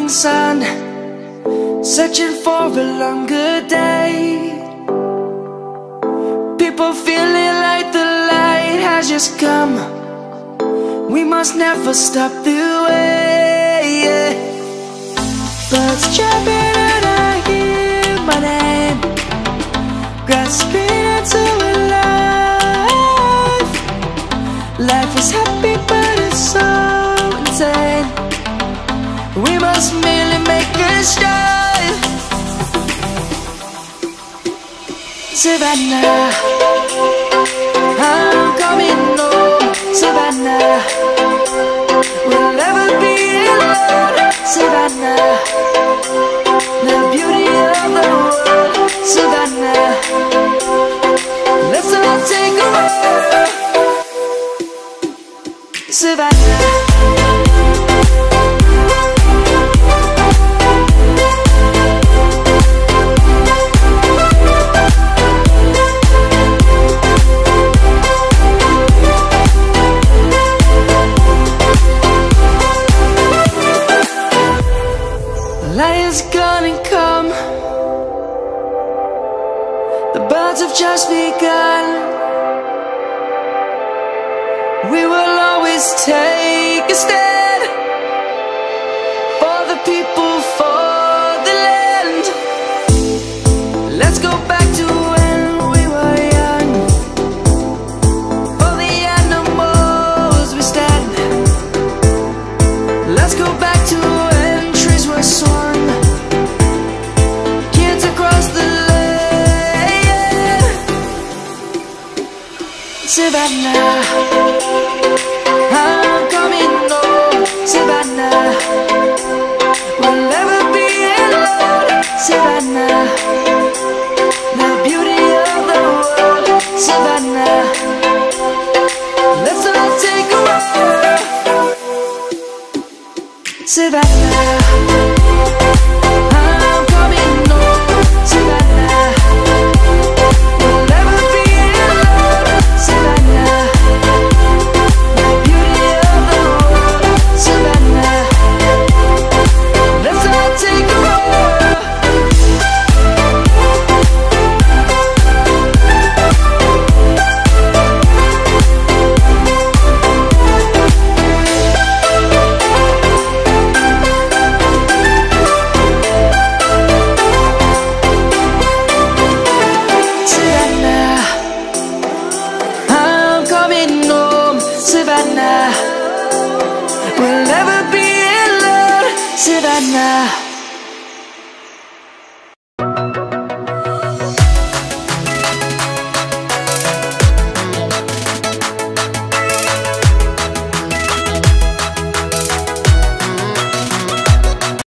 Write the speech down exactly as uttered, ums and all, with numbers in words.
morning sun, searching for a longer day. People feeling like the light has just come. We must never stop the way, yeah. Birds chirping and I hear my name, grasping into a life. Life is happy but it's so insane. We must merely make a start. Savannah, I'm coming home. Savannah, we'll never be alone. Savannah, the beauty of the world. Savannah, let's all take a walk. Savannah, lion's gonna come. The birds have just begun. We will always take a stand for the people, for the land. Let's go back to when we were young. For the animals we stand. Let's go back to when trees were swung, kids across the land. Savannah, I'm coming home. Savannah, we'll never be alone. Savannah, the beauty of the world. Savannah, let's all take a walk. Savannah, I'm coming home. Savannah, we'll never be alone. Savannah, the beauty of the world. Savannah, let's all take a walk. Savannah, I'm coming home. Savannah, we'll never be alone. Savannah.